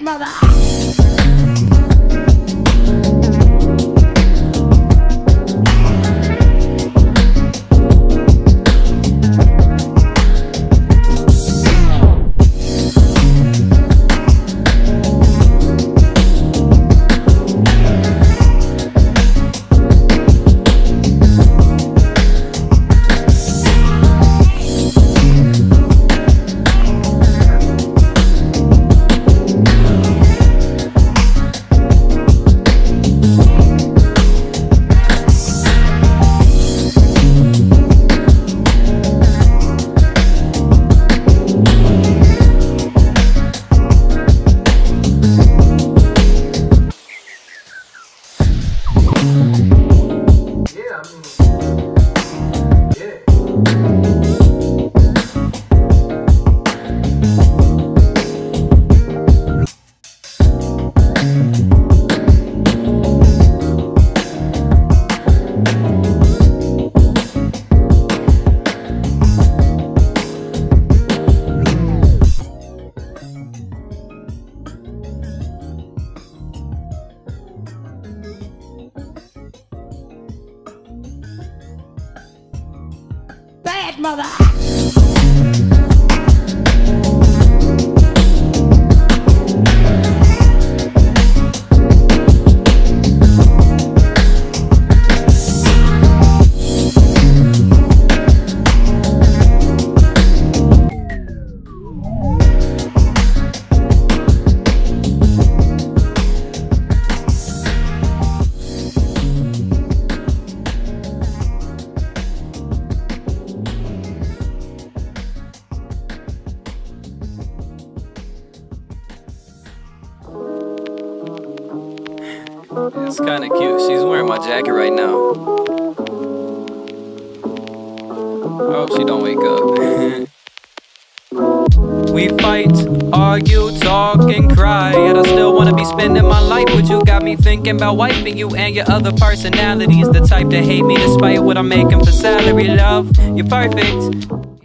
mother. Bad mother. It's kinda cute. She's wearing my jacket right now. I hope she don't wake up. We fight, argue, talk, and cry, yet I still wanna be spending my life with you. Got me thinking about wiping you and your other personalities. The type to hate me despite what I'm making for salary. Love, you're perfect.